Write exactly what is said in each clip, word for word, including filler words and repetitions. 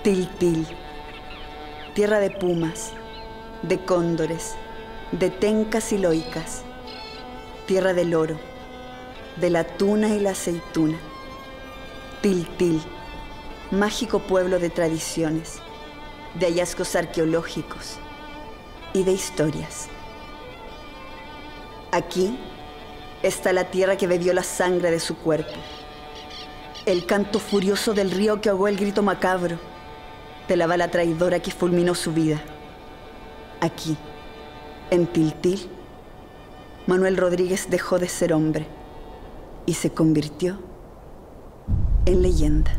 Tiltil, tierra de pumas, de cóndores, de tencas y loicas, tierra del oro, de la tuna y la aceituna. Tiltil, mágico pueblo de tradiciones, de hallazgos arqueológicos y de historias. Aquí está la tierra que bebió la sangre de su cuerpo, el canto furioso del río que ahogó el grito macabro de la bala traidora que fulminó su vida. Aquí, en Tiltil, Manuel Rodríguez dejó de ser hombre y se convirtió en leyenda.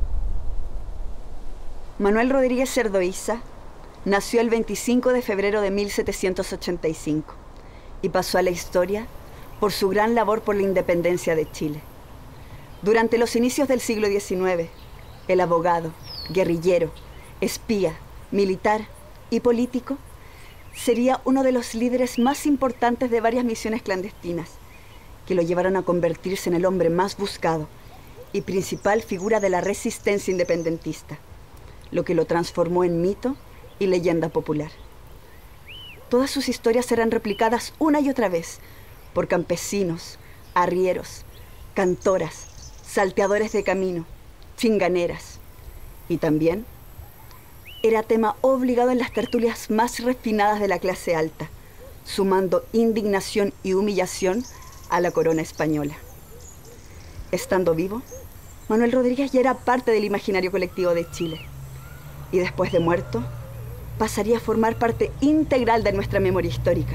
Manuel Rodríguez Erdoíza nació el veinticinco de febrero de mil setecientos ochenta y cinco y pasó a la historia por su gran labor por la independencia de Chile. Durante los inicios del siglo diecinueve, el abogado, guerrillero, espía, militar y político sería uno de los líderes más importantes de varias misiones clandestinas que lo llevaron a convertirse en el hombre más buscado y principal figura de la resistencia independentista, lo que lo transformó en mito y leyenda popular. Todas sus historias serán replicadas una y otra vez por campesinos, arrieros, cantoras, salteadores de camino, chinganeras. Y también era tema obligado en las tertulias más refinadas de la clase alta, sumando indignación y humillación a la corona española. Estando vivo, Manuel Rodríguez ya era parte del imaginario colectivo de Chile. Y después de muerto, pasaría a formar parte integral de nuestra memoria histórica.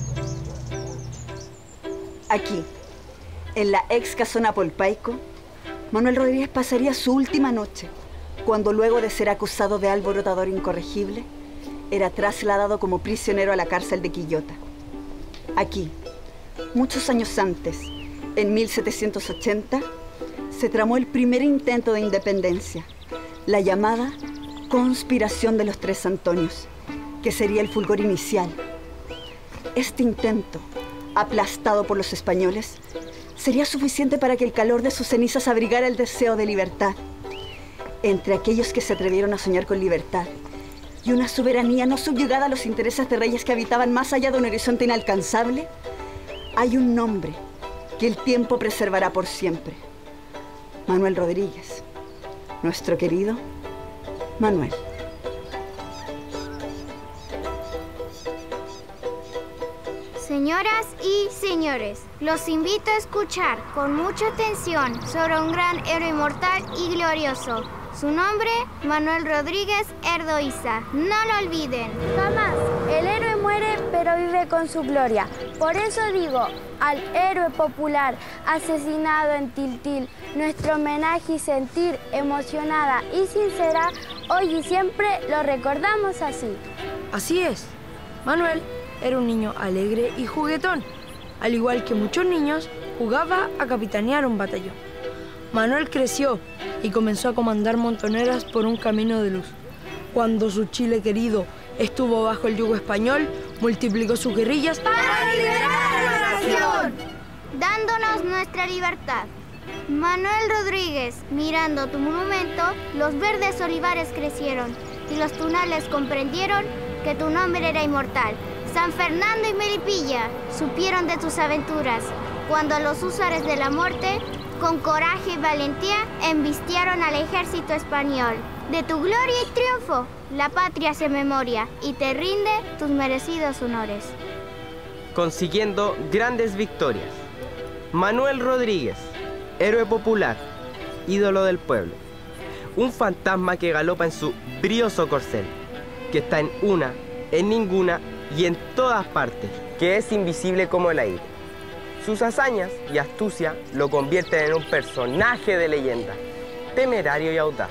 Aquí, en la ex casona Polpaico, Manuel Rodríguez pasaría su última noche, cuando luego de ser acusado de alborotador incorregible, era trasladado como prisionero a la cárcel de Quillota. Aquí, muchos años antes, en mil setecientos ochenta, se tramó el primer intento de independencia, la llamada Conspiración de los Tres Antonios, que sería el fulgor inicial. Este intento, aplastado por los españoles, sería suficiente para que el calor de sus cenizas abrigara el deseo de libertad. Entre aquellos que se atrevieron a soñar con libertad y una soberanía no subyugada a los intereses de reyes que habitaban más allá de un horizonte inalcanzable, hay un nombre que el tiempo preservará por siempre: Manuel Rodríguez, nuestro querido Manuel. Señoras y señores, los invito a escuchar con mucha atención sobre un gran héroe inmortal y glorioso. Su nombre, Manuel Rodríguez Erdoíza. No lo olviden. Jamás. El héroe muere, pero vive con su gloria. Por eso digo, al héroe popular asesinado en Tiltil, nuestro homenaje y sentir emocionada y sincera, hoy y siempre lo recordamos así. Así es. Manuel era un niño alegre y juguetón. Al igual que muchos niños, jugaba a capitanear un batallón. Manuel creció y comenzó a comandar montoneras por un camino de luz. Cuando su Chile querido estuvo bajo el yugo español, multiplicó sus guerrillas para liberar a la nación, dándonos nuestra libertad. Manuel Rodríguez, mirando tu monumento, los verdes olivares crecieron y los tunales comprendieron que tu nombre era inmortal. San Fernando y Melipilla supieron de tus aventuras, cuando los húsares de la muerte, con coraje y valentía, embistieron al ejército español. De tu gloria y triunfo, la patria se memoria y te rinde tus merecidos honores. Consiguiendo grandes victorias, Manuel Rodríguez, héroe popular, ídolo del pueblo, un fantasma que galopa en su brioso corcel, que está en una, en ninguna y en todas partes, que es invisible como el aire. Sus hazañas y astucia lo convierten en un personaje de leyenda, temerario y audaz.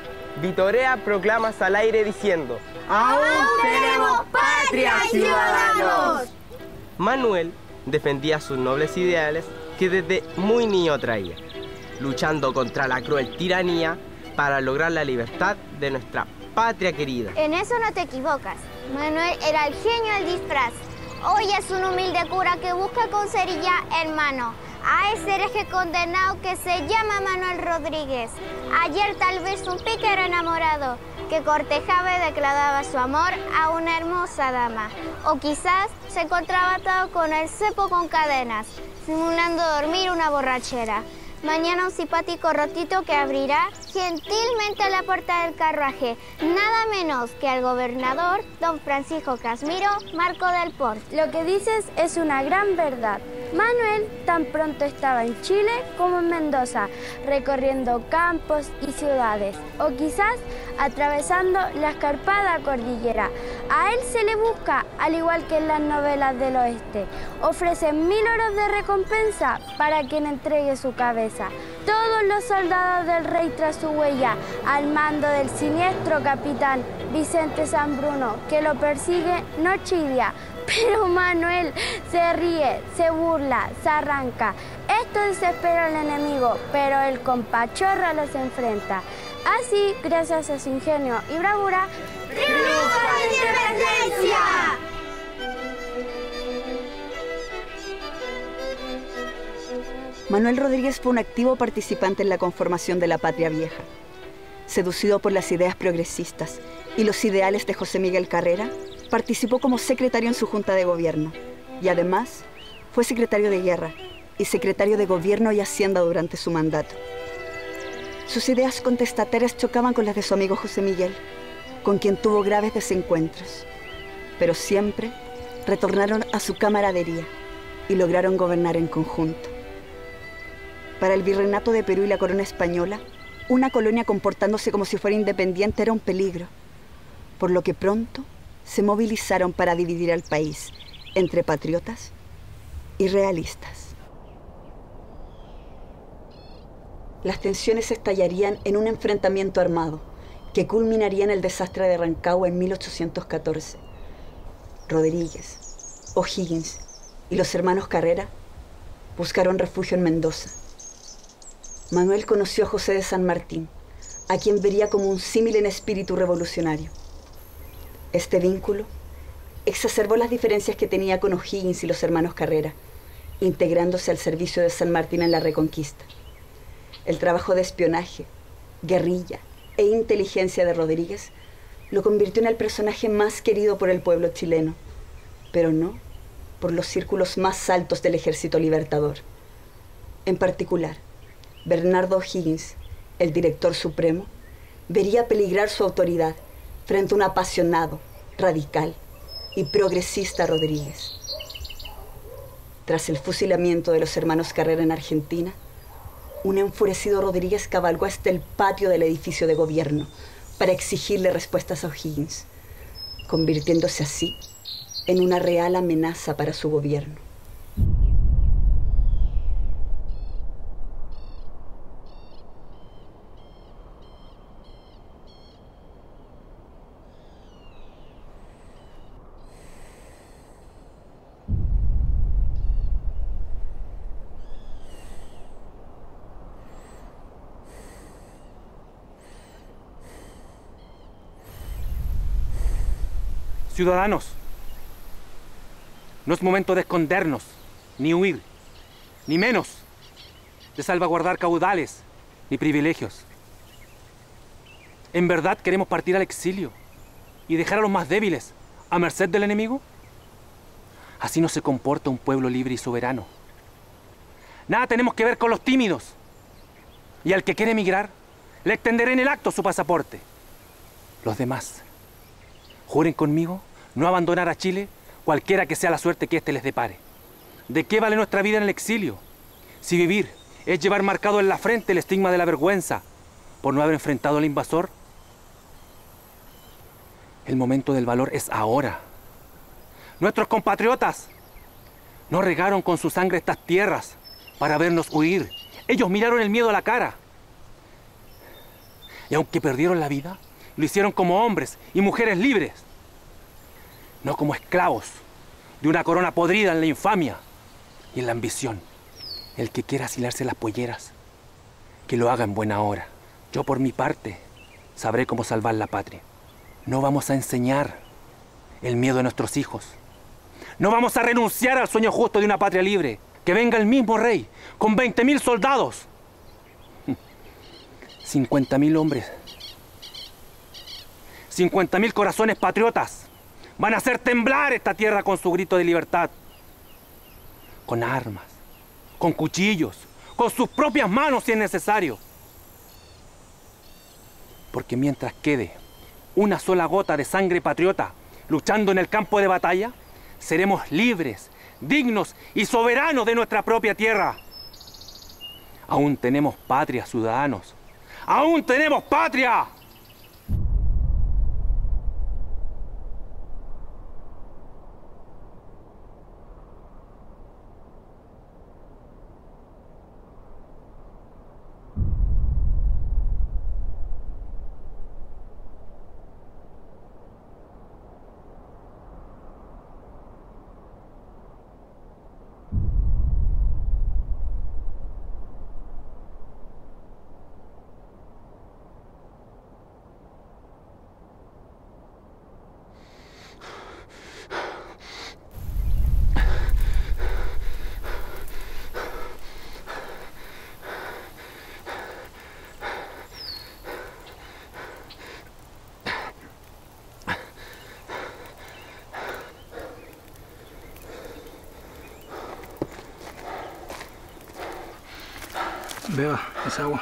Vitorea proclamas al aire diciendo: ¡Aún tenemos patria, ciudadanos! Manuel defendía sus nobles ideales que desde muy niño traía, luchando contra la cruel tiranía para lograr la libertad de nuestra patria querida. En eso no te equivocas. Manuel era el genio del disfraz. Hoy es un humilde cura que busca con cerilla en mano a ese hereje condenado que se llama Manuel Rodríguez. Ayer tal vez un pícaro enamorado que cortejaba y declaraba su amor a una hermosa dama. O quizás se encontraba atado con el cepo con cadenas, simulando dormir una borrachera. Mañana un simpático rotito que abrirá gentilmente la puerta del carruaje, nada menos que al gobernador don Francisco Casimiro Marco del Port. Lo que dices es una gran verdad. Manuel tan pronto estaba en Chile como en Mendoza, recorriendo campos y ciudades, o quizás atravesando la escarpada cordillera. A él se le busca, al igual que en las novelas del oeste. Ofrecen mil oros de recompensa para quien entregue su cabeza. Todos los soldados del rey tras su huella, al mando del siniestro capitán Vicente Sambruno, que lo persigue noche y día. Pero Manuel se ríe, se burla, se arranca. Esto desespera al enemigo, pero él con pachorra los enfrenta. Así, gracias a su ingenio y bravura, ¡triunfa la independencia! Manuel Rodríguez fue un activo participante en la conformación de la Patria Vieja. Seducido por las ideas progresistas y los ideales de José Miguel Carrera, participó como secretario en su junta de gobierno y además fue secretario de guerra y secretario de gobierno y hacienda durante su mandato. Sus ideas contestatarias chocaban con las de su amigo José Miguel, con quien tuvo graves desencuentros, pero siempre retornaron a su camaradería y lograron gobernar en conjunto. Para el virreinato de Perú y la corona española, una colonia comportándose como si fuera independiente era un peligro, por lo que pronto se movilizaron para dividir al país entre patriotas y realistas. Las tensiones estallarían en un enfrentamiento armado que culminaría en el desastre de Rancagua en mil ochocientos catorce. Rodríguez, O'Higgins y los hermanos Carrera buscaron refugio en Mendoza. Manuel conoció a José de San Martín, a quien vería como un símil en espíritu revolucionario. Este vínculo exacerbó las diferencias que tenía con O'Higgins y los hermanos Carrera, integrándose al servicio de San Martín en la Reconquista. El trabajo de espionaje, guerrilla e inteligencia de Rodríguez lo convirtió en el personaje más querido por el pueblo chileno, pero no por los círculos más altos del Ejército Libertador. En particular, Bernardo O'Higgins, el director supremo, vería peligrar su autoridad frente a un apasionado, radical y progresista Rodríguez. Tras el fusilamiento de los hermanos Carrera en Argentina, un enfurecido Rodríguez cabalgó hasta el patio del edificio de gobierno para exigirle respuestas a O'Higgins, convirtiéndose así en una real amenaza para su gobierno. Ciudadanos, no es momento de escondernos, ni huir, ni menos de salvaguardar caudales ni privilegios. ¿En verdad queremos partir al exilio y dejar a los más débiles a merced del enemigo? Así no se comporta un pueblo libre y soberano. Nada tenemos que ver con los tímidos. Y al que quiere emigrar, le extenderé en el acto su pasaporte. Los demás, juren conmigo no abandonar a Chile, cualquiera que sea la suerte que éste les depare. ¿De qué vale nuestra vida en el exilio? Si vivir es llevar marcado en la frente el estigma de la vergüenza por no haber enfrentado al invasor. El momento del valor es ahora. Nuestros compatriotas no regaron con su sangre estas tierras para vernos huir. Ellos miraron el miedo a la cara. Y aunque perdieron la vida, lo hicieron como hombres y mujeres libres, no como esclavos de una corona podrida en la infamia y en la ambición. El que quiera asilarse las polleras, que lo haga en buena hora. Yo por mi parte sabré cómo salvar la patria. No vamos a enseñar el miedo a nuestros hijos. No vamos a renunciar al sueño justo de una patria libre. que venga el mismo rey con veinte mil soldados, cincuenta mil hombres, cincuenta mil corazones patriotas. Van a hacer temblar esta tierra con su grito de libertad. Con armas, con cuchillos, con sus propias manos si es necesario. Porque mientras quede una sola gota de sangre patriota luchando en el campo de batalla, seremos libres, dignos y soberanos de nuestra propia tierra. Aún tenemos patria, ciudadanos. ¡Aún tenemos patria! Beba esa agua.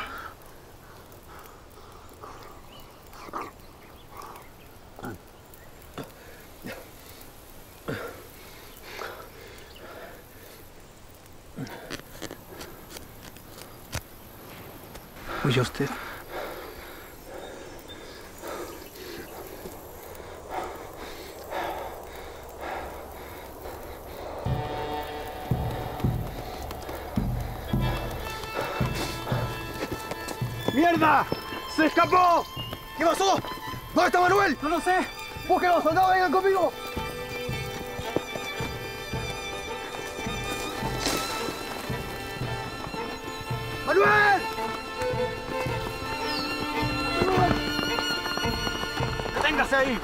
¿Oye usted? ¡Mierda! ¡Se escapó! ¿Qué pasó? ¿Dónde está Manuel? No lo sé. ¡Búsquenlo, soldados! ¡Vengan conmigo! ¡Manuel! ¡Deténgase ahí!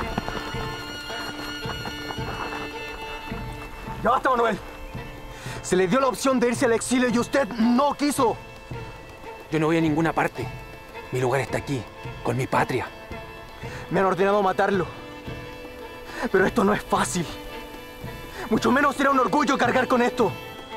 Ya basta, Manuel. Se le dio la opción de irse al exilio y usted no quiso. Yo no voy a ninguna parte. Mi lugar está aquí, con mi patria. Me han ordenado matarlo. Pero esto no es fácil. Mucho menos será un orgullo cargar con esto.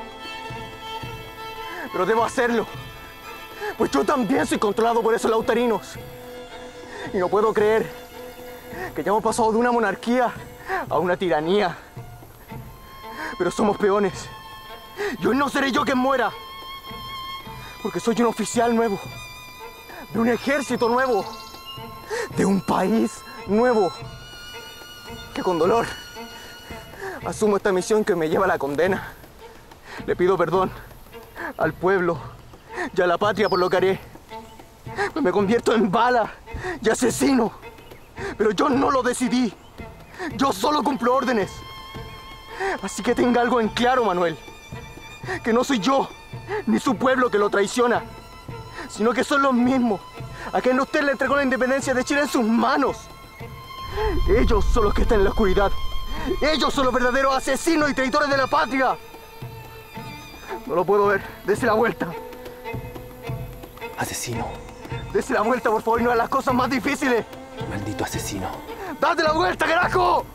Pero debo hacerlo. Pues yo también soy controlado por esos lautarinos. Y no puedo creer que ya hemos pasado de una monarquía a una tiranía. Pero somos peones. Y hoy no seré yo quien muera. Porque soy un oficial nuevo. De un ejército nuevo. De un país nuevo. Que con dolor asumo esta misión que me lleva a la condena. Le pido perdón al pueblo y a la patria por lo que haré. Me convierto en bala y asesino. Pero yo no lo decidí. Yo solo cumplo órdenes. Así que tenga algo en claro, Manuel. Que no soy yo, ni su pueblo que lo traiciona, sino que son los mismos a quien usted le entregó la independencia de Chile en sus manos. Ellos son los que están en la oscuridad. Ellos son los verdaderos asesinos y traidores de la patria. No lo puedo ver. Dese la vuelta. Asesino. Dese la vuelta, por favor, y no haga las cosas más difíciles. Maldito asesino. ¡Date la vuelta, carajo!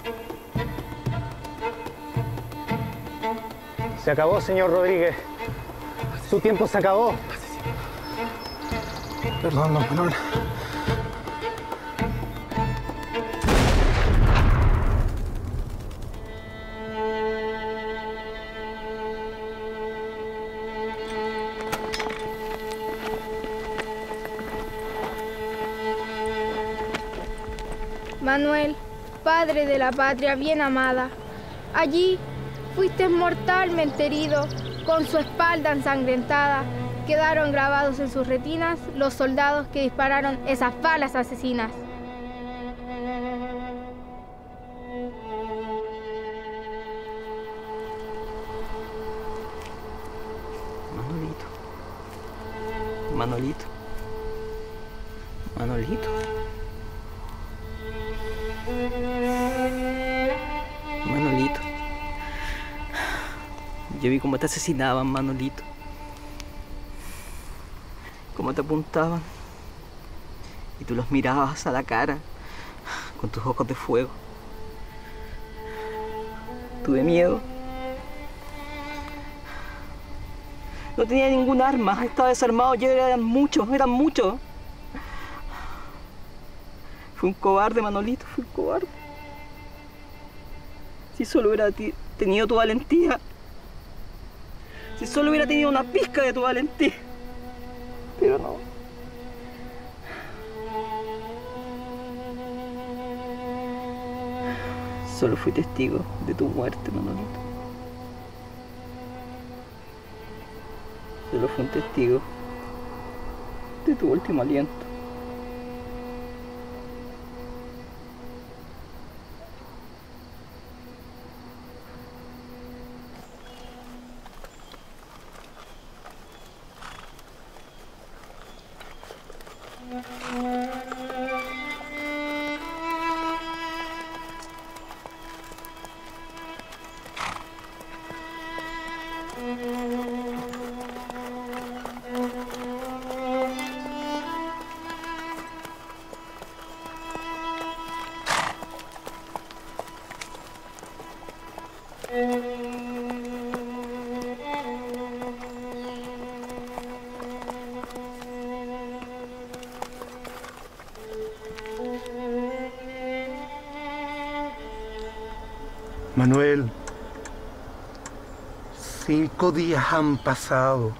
Se acabó, señor Rodríguez. Su tiempo se acabó. Perdón, don Manuel. Manuel, padre de la patria bien amada, allí fuiste mortalmente herido, con su espalda ensangrentada. Quedaron grabados en sus retinas los soldados que dispararon esas balas asesinas. Manolito. Manolito. Manolito. Manolito. Yo vi cómo te asesinaban, Manolito. Cómo te apuntaban. Y tú los mirabas a la cara con tus ojos de fuego. Tuve miedo. No tenía ningún arma, estaba desarmado, yo eran muchos, eran muchos. Fui un cobarde, Manolito, fui un cobarde. Si solo hubiera tenido tu valentía. Si solo hubiera tenido una pizca de tu valentía. Pero no. Solo fui testigo de tu muerte, Manolito. Solo fui un testigo de tu último aliento. Manuel, cinco días han pasado.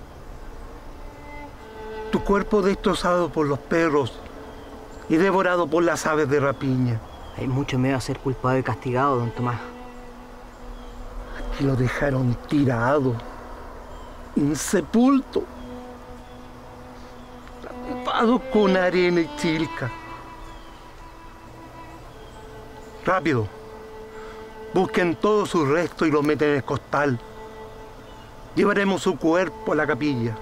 Tu cuerpo destrozado por los perros y devorado por las aves de rapiña. Hay mucho miedo a ser culpado y castigado, don Tomás. Aquí lo dejaron tirado, insepulto, tapado con arena y chilca. Rápido. Busquen todos sus restos y los meten en el costal. Llevaremos su cuerpo a la capilla.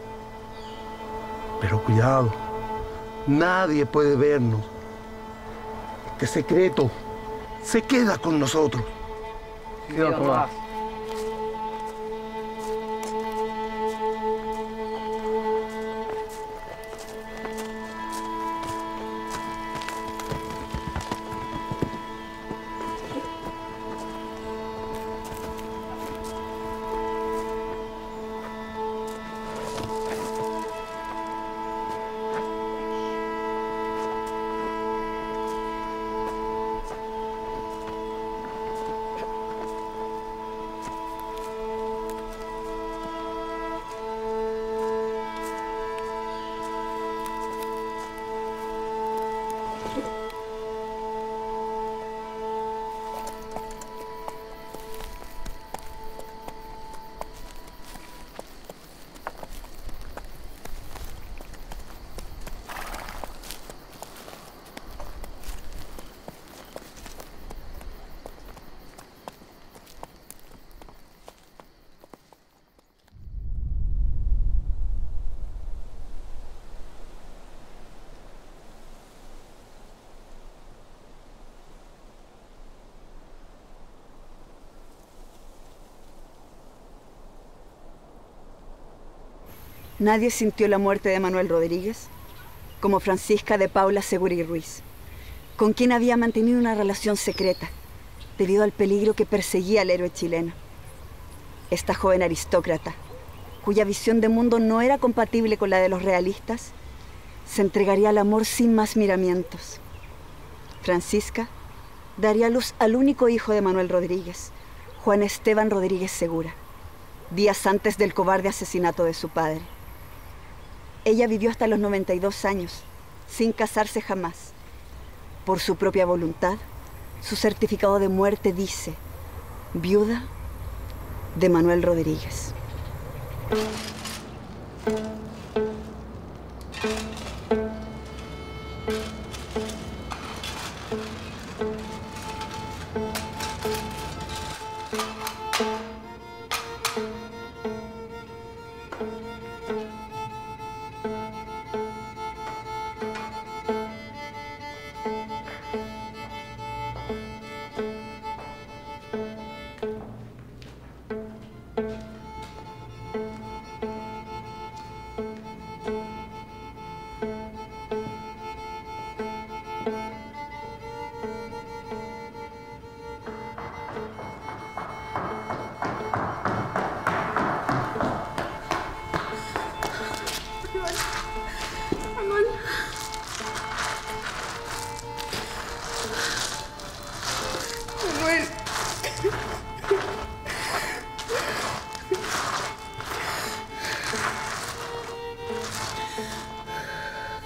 Pero cuidado, nadie puede vernos. Este secreto se queda con nosotros. Sí, don Tomás. Nadie sintió la muerte de Manuel Rodríguez como Francisca de Paula Seguri Ruiz, con quien había mantenido una relación secreta debido al peligro que perseguía al héroe chileno. Esta joven aristócrata, cuya visión de mundo no era compatible con la de los realistas, se entregaría al amor sin más miramientos. Francisca daría luz al único hijo de Manuel Rodríguez, Juan Esteban Rodríguez Segura, días antes del cobarde asesinato de su padre. Ella vivió hasta los noventa y dos años, sin casarse jamás. Por su propia voluntad, su certificado de muerte dice: viuda de Manuel Rodríguez.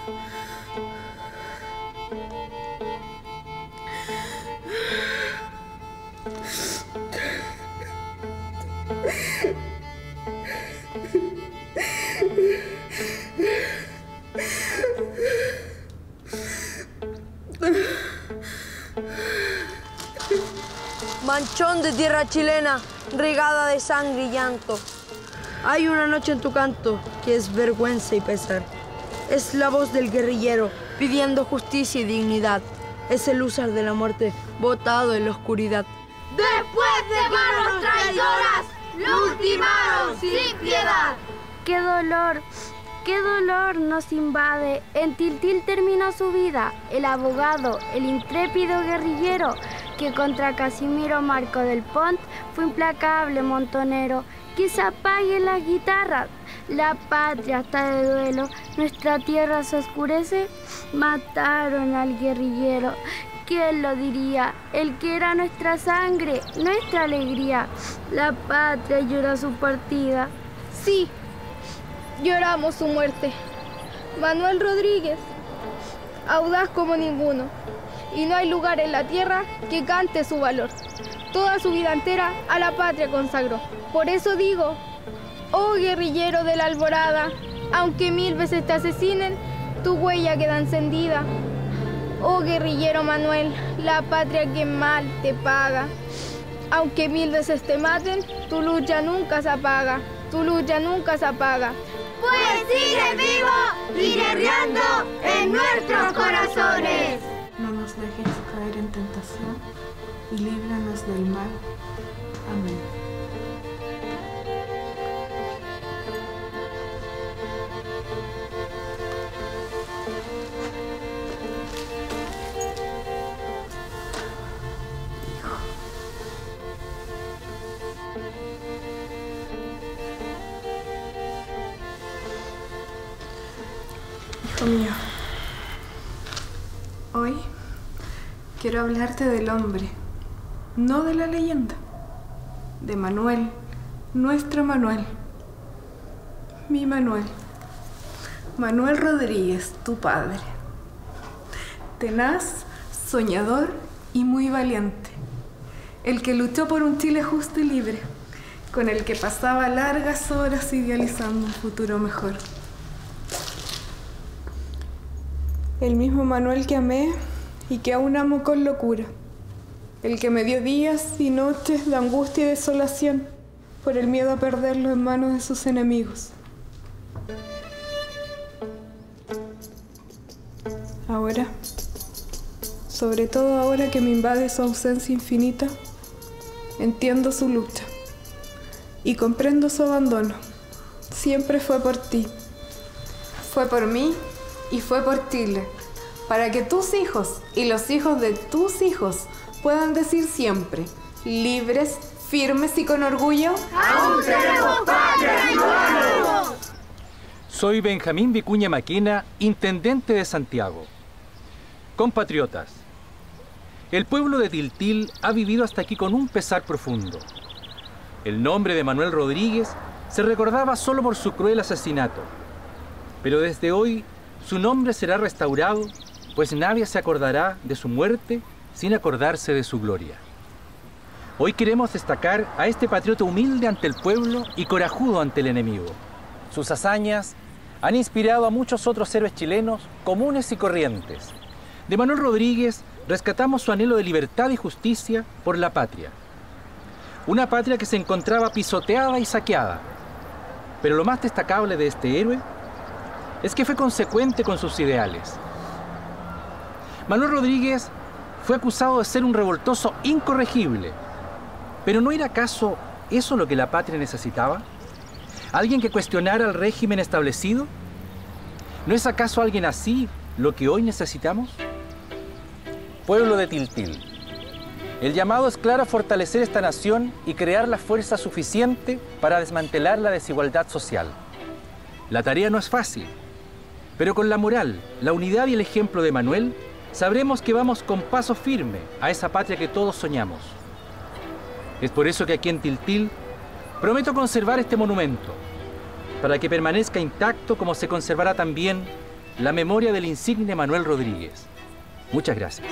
Manchón de tierra chilena, regada de sangre y llanto. Hay una noche en tu canto que es vergüenza y pesar. Es la voz del guerrillero pidiendo justicia y dignidad. Es el húsar de la muerte botado en la oscuridad. Después de manos traidoras, lo ultimaron sin piedad. ¡Qué dolor! ¡Qué dolor nos invade! En Tiltil terminó su vida el abogado, el intrépido guerrillero que contra Casimiro Marco del Pont fue implacable montonero. Que se apaguen las guitarras, la patria está de duelo, nuestra tierra se oscurece. Mataron al guerrillero, ¿quién lo diría? El que era nuestra sangre, nuestra alegría. La patria llora su partida. Sí, lloramos su muerte. Manuel Rodríguez, audaz como ninguno, y no hay lugar en la tierra que cante su valor. Toda su vida entera a la patria consagró. Por eso digo, oh guerrillero de la alborada, aunque mil veces te asesinen, tu huella queda encendida. Oh guerrillero Manuel, la patria que mal te paga. Aunque mil veces te maten, tu lucha nunca se apaga, tu lucha nunca se apaga. Pues sigue vivo y guerreando en nuestros corazones. No nos dejes caer en tentación y líbranos del mal. Amén. Hijo mío, hoy quiero hablarte del hombre, no de la leyenda, de Manuel, nuestro Manuel, mi Manuel, Manuel Rodríguez, tu padre, tenaz, soñador y muy valiente, el que luchó por un Chile justo y libre, con el que pasaba largas horas idealizando un futuro mejor. El mismo Manuel que amé y que aún amo con locura. El que me dio días y noches de angustia y desolación por el miedo a perderlo en manos de sus enemigos. Ahora, sobre todo ahora que me invade su ausencia infinita, entiendo su lucha y comprendo su abandono. Siempre fue por ti, fue por mí y fue por Chile, para que tus hijos y los hijos de tus hijos puedan decir siempre, libres, firmes y con orgullo: ¡Aún tenemos patria, hermanos! Soy Benjamín Vicuña Maquena, intendente de Santiago. Compatriotas, el pueblo de Tiltil ha vivido hasta aquí con un pesar profundo. El nombre de Manuel Rodríguez se recordaba solo por su cruel asesinato, pero desde hoy su nombre será restaurado, pues nadie se acordará de su muerte sin acordarse de su gloria. Hoy queremos destacar a este patriota humilde ante el pueblo y corajudo ante el enemigo. Sus hazañas han inspirado a muchos otros héroes chilenos comunes y corrientes. De Manuel Rodríguez rescatamos su anhelo de libertad y justicia por la patria. Una patria que se encontraba pisoteada y saqueada. Pero lo más destacable de este héroe es que fue consecuente con sus ideales. Manuel Rodríguez fue acusado de ser un revoltoso incorregible. ¿Pero no era acaso eso lo que la patria necesitaba? ¿Alguien que cuestionara el régimen establecido? ¿No es acaso alguien así lo que hoy necesitamos? Pueblo de Tiltil, el llamado es claro a fortalecer esta nación y crear la fuerza suficiente para desmantelar la desigualdad social. La tarea no es fácil, pero con la moral, la unidad y el ejemplo de Manuel, sabremos que vamos con paso firme a esa patria que todos soñamos. Es por eso que aquí en Tiltil prometo conservar este monumento, para que permanezca intacto como se conservará también la memoria del insigne Manuel Rodríguez. Muchas gracias.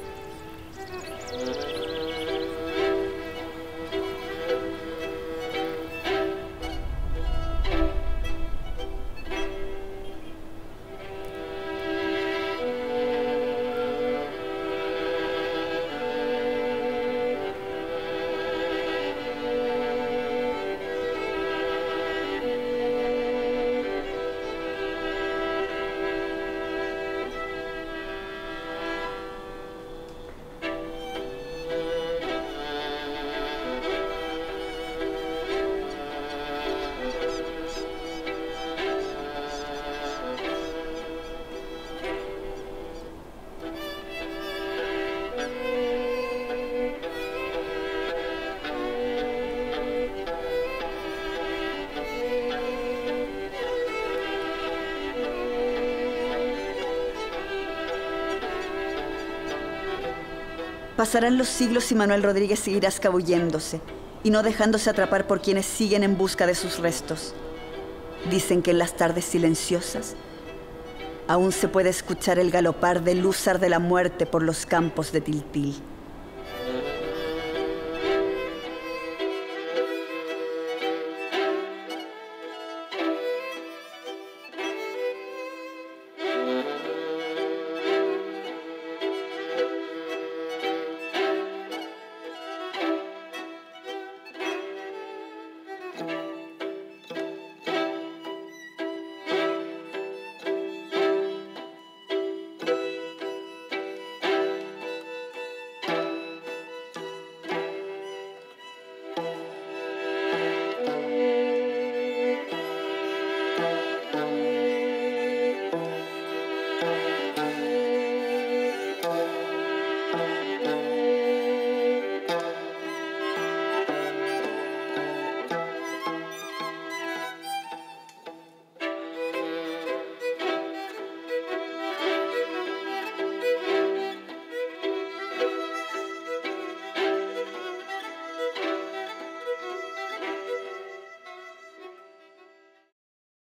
Pasarán los siglos y Manuel Rodríguez seguirá escabulléndose y no dejándose atrapar por quienes siguen en busca de sus restos. Dicen que en las tardes silenciosas aún se puede escuchar el galopar del húsar de la muerte por los campos de Tiltil.